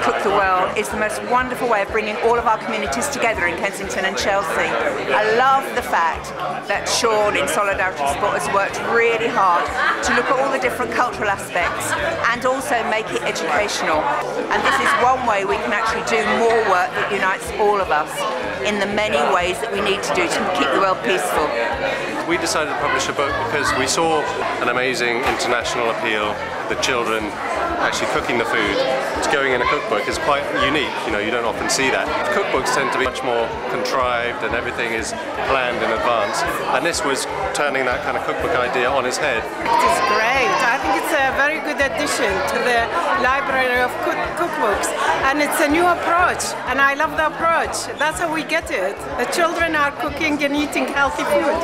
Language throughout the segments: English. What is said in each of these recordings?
Cook the World is the most wonderful way of bringing all of our communities together in Kensington and Chelsea. I love the fact that Sean in Solidarity Sport has worked really hard to look at all the different cultural aspects and also make it educational. And this is one way we can actually do more work that unites all of us in the many ways that we need to do to keep the world peaceful. We decided to publish a book because we saw an amazing international appeal. The children actually cooking the food. Going in a cookbook is quite unique, you don't often see that. Cookbooks tend to be much more contrived and everything is planned in advance. And this was turning that kind of cookbook idea on its head. It is great. I think it's a very good addition to the library of cookbooks. And it's a new approach, and I love the approach. That's how we get it. The children are cooking and eating healthy food.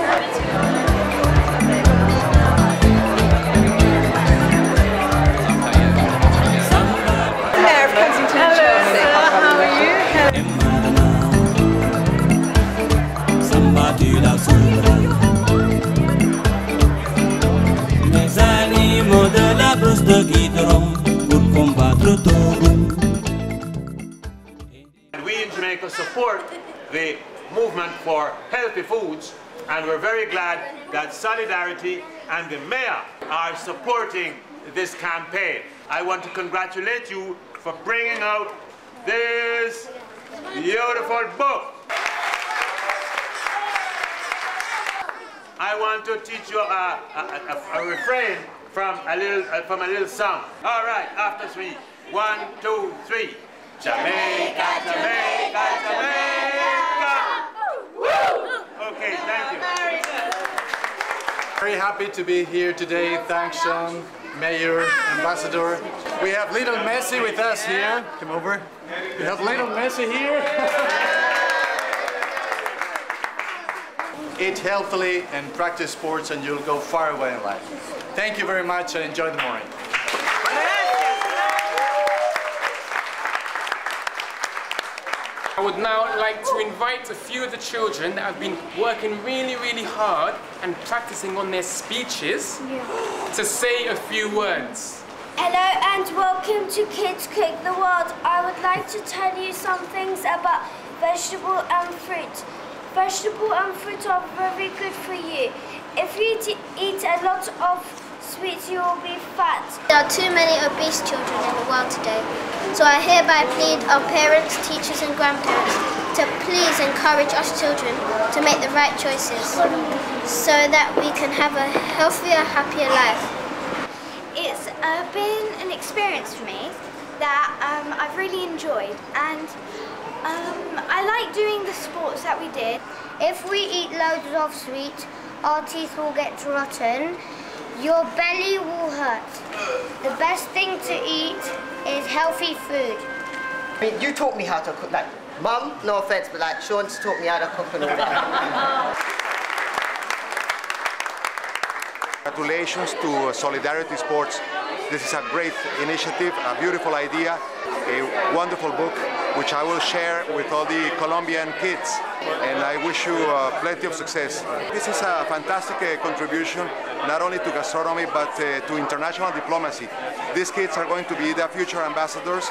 We in Jamaica support the movement for healthy foods, and we're very glad that Solidarity and the Mayor are supporting this campaign. I want to congratulate you for bringing out this beautiful book. I want to teach you a refrain from a little song. All right, after 3. 1, 2, 3. Jamaica, Jamaica, Jamaica. Okay, thank you. Very happy to be here today. Thanks, Sean, Mayor, Ambassador. We have little Messi with us here. Come over. We have little Messi here. Eat healthily and practice sports and you'll go far away in life. Thank you very much and enjoy the morning. I would now like to invite a few of the children that have been working really hard and practicing on their speeches to say a few words. Hello and welcome to Kids Cook the World. I would like to tell you some things about vegetable and fruit. Vegetable and fruit are very good for you. If you eat a lot of sweets, you will be fat. There are too many obese children in the world today. So I hereby plead our parents, teachers and grandparents to please encourage us children to make the right choices so that we can have a healthier, happier life. It's been an experience for me that I've really enjoyed, and I like doing the sports that we did. If we eat loads of sweets, our teeth will get rotten, your belly will hurt. The best thing to eat is healthy food. I mean, you taught me how to cook, like, Mum, no offense, but like, Sean's taught me how to cook and all that. Congratulations to Solidarity Sports. This is a great initiative, a beautiful idea, a wonderful book, which I will share with all the Colombian kids. And I wish you plenty of success. This is a fantastic contribution, not only to gastronomy, but to international diplomacy. These kids are going to be the future ambassadors.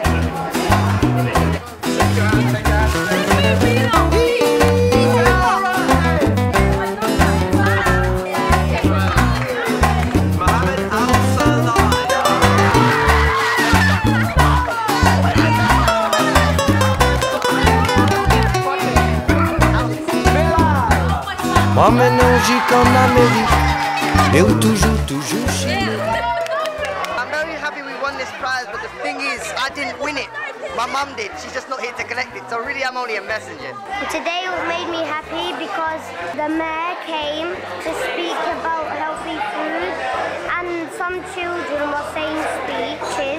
M'emmène en gique en Amérique et où toujours chez nous. I'm very happy we won this prize, but the thing is, I didn't win it. My mum did. She's just not here to collect it, so really I'm only a messenger. Today made me happy because the mayor came to speak about healthy food and some children were saying speeches.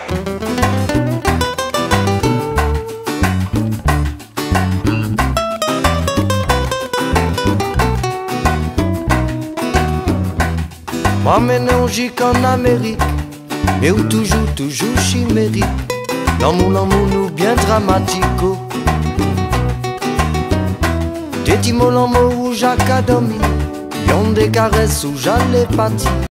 M'emmène en gique en Amérique et où toujours chimérique. L'amour nous bien dramatico. Des timos l'amour où Jacques a dormi. Y'ont des caresses où j'allais partir.